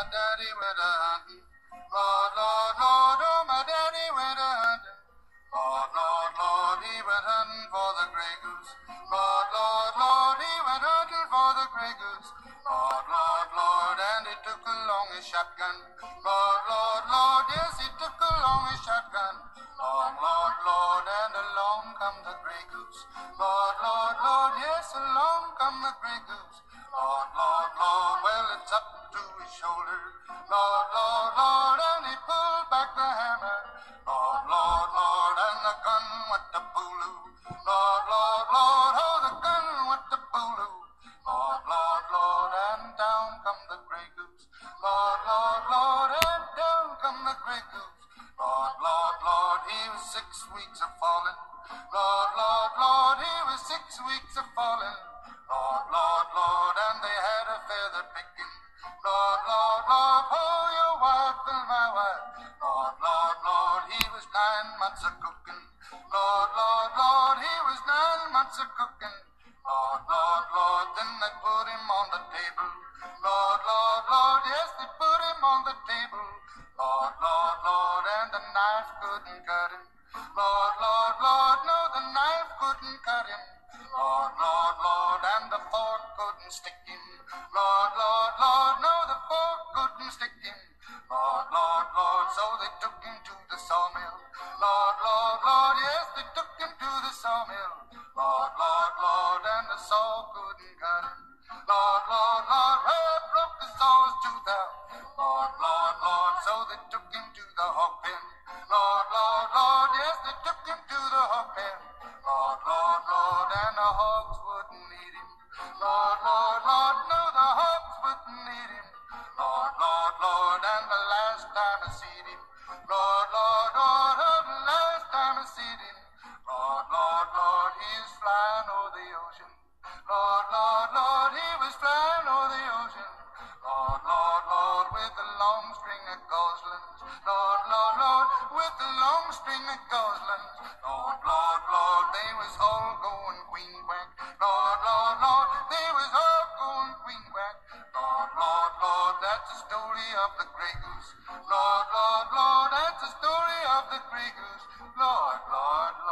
my daddy went a hunting. Lord, Lord, Lord, oh, my daddy went a hunting. Lord, Lord, Lord, he went hunting for the gray goose. Lord, Lord, Lord, he went hunting for the gray goose. Lord, Lord, Lord, and he took along his shotgun. Lord, Lord, Lord, yes, he took along his shotgun. Lord, Lord, Lord, and along come the gray goose. Lord, Lord, Lord, yes, along come the gray goose. Lord, Lord, Lord, well, it's up to his shoulder. Lord, Lord, Lord, and he pulled back the hammer. Lord, Lord, Lord, and the gun went to booloo. Lord, Lord, Lord, oh, the gun went to booloo. Lord, Lord, Lord, and down come the gray goose. Lord, Lord, Lord, and down come the gray goose. Lord, Lord, Lord, he was 6 weeks of falling. Lord, Lord, Lord, he was 6 weeks of falling. Lord, Lord, Lord, and they had a feather picking. Lord, Lord, Lord, oh, your wife and my wife. Lord, Lord, Lord, he was 9 months of cooking. Lord, Lord, Lord, he was 9 months of cooking. Lord, Lord, Lord, then they put him on the table. Lord, Lord, Lord, yes, they put him on the table. Lord, Lord, Lord, and the knife couldn't cut him. Lord, Lord, Lord, no, the knife couldn't cut him. Lord, Lord, Lord, and the fork couldn't stick him. Lord, Lord, Lord, no, the fork couldn't stick him. Lord, Lord, Lord, so they took him to the sawmill. Lord, Lord, Lord, yes, they took him to the sawmill. Lord, Lord, Lord, and the saw couldn't cut him. Lord, Lord, Lord, well, broke the saw's tooth out. Lord, Lord, Lord, so they took him to the hog pen. Lord, Lord, Lord, yes, they took him to the hog pen. Lord, Lord, Lord, and the hogs wouldn't eat him. Lord, Lord, Lord, no, the hogs wouldn't eat him. Lord, Lord, Lord, and the last time I seen him. Lord, Lord, Lord, oh, the last time I seen him. Lord, Lord, Lord, he is flying over the ocean. Lord, Lord, Lord, he was flying over the ocean. Lord, Lord, Lord, with the long string of goslings. Lord, Lord, Lord, with the long string of goslings. Lord, Lord, Lord, they was all going queen quack. Lord, Lord, Lord, they was all going queen quack. Lord, Lord, Lord, that's the story of the gray goose. Lord, Lord, Lord, that's the story of the gray goose. Lord, Lord,